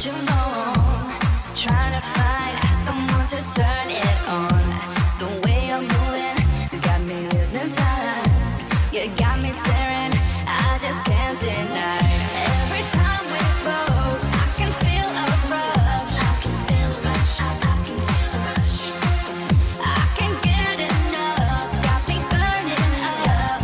too long, trying to find someone to turn it on. The way you're moving got me hypnotized. You got me staring, I just can't deny. Every time we close, I can feel a rush. I can feel a rush. I can feel a rush. I can't get enough. Got me burning up.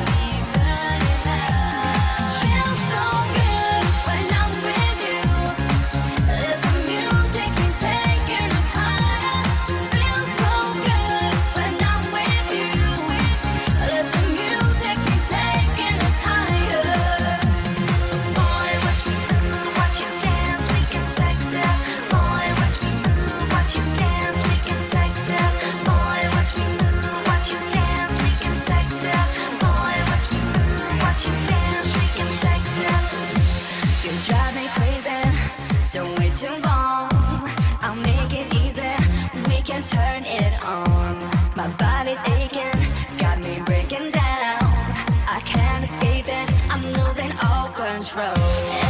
Feels so good when I'm with you. Let the music keep taking us higher. Feels so good when I'm with you. Let the music keep taking us higher. Boy, watch me move, watch you dance, we can sex it. Boy, watch me move, watch you dance, we can sex it. Boy, watch me move, watch you dance, we can sex it. Boy, watch me move, watch you dance, we can sex it. You drive me crazy, don't wait too long. I'll make it easy, we can turn it on. My body's aching, got me breaking down. I can't escape it, I'm losing all control.